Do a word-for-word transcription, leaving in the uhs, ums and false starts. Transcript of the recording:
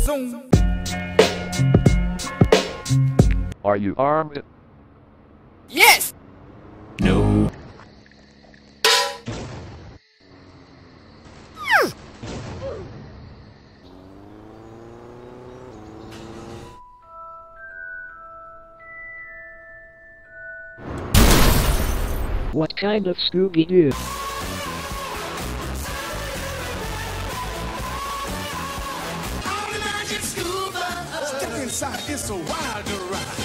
Zoom. Are you armed? Yes! No. What kind of Scooby-Doo? Step inside, it's a wild ride.